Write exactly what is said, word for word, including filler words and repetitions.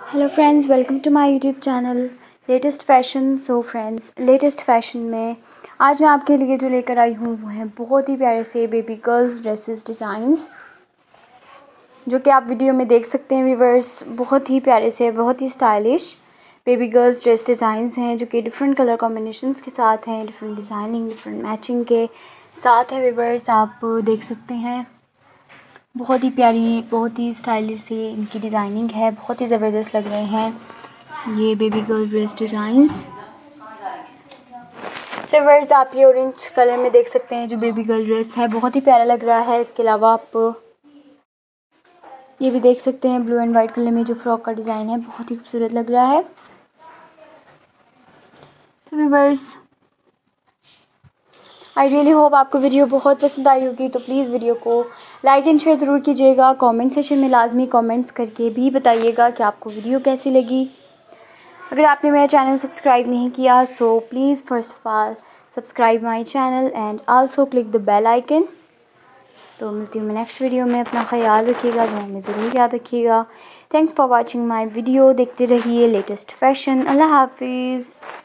Hello friends, welcome to my YouTube channel latest fashion. So friends, latest fashion में आज मैं आपके लिए जो लेकर आई हूँ वो हैं बहुत ही प्यारे से बेबी गर्ल्स ड्रेसेस डिज़ाइंस, जो कि आप वीडियो में देख सकते हैं व्यूअर्स। बहुत ही प्यारे से, बहुत ही stylish baby girls dress designs हैं, जो कि डिफरेंट कलर कॉम्बिनेशंस के साथ हैं, डिफरेंट डिज़ाइनिंग, डिफरेंट मैचिंग के साथ है व्यूअर्स। आप देख सकते हैं बहुत ही प्यारी, बहुत ही स्टाइलिश सी इनकी डिज़ाइनिंग है, बहुत ही ज़बरदस्त लग रहे हैं ये बेबी गर्ल ड्रेस डिज़ाइंस। तो वर्ड्स आप ये ऑरेंज कलर में देख सकते हैं जो बेबी गर्ल ड्रेस है, बहुत ही प्यारा लग रहा है। इसके अलावा आप ये भी देख सकते हैं ब्लू एंड वाइट कलर में जो फ्रॉक का डिज़ाइन है, बहुत ही खूबसूरत लग रहा है। तो व्यूअर्स, आई रियली होप आपको वीडियो बहुत पसंद आई होगी, तो प्लीज़ वीडियो को लाइक एंड शेयर ज़रूर कीजिएगा। कमेंट सेशन में लाजमी कमेंट्स करके भी बताइएगा कि आपको वीडियो कैसी लगी। अगर आपने मेरा चैनल सब्सक्राइब नहीं किया so please first of all subscribe my channel and also click the bell icon. तो मिलती हूँ मैं नेक्स्ट वीडियो में। अपना ख्याल रखिएगा, दुआ में ज़रूर याद रखिएगा। Thanks for watching my video. देखते रहिए लेटेस्ट फैशन। अल्लाह हाफिज़।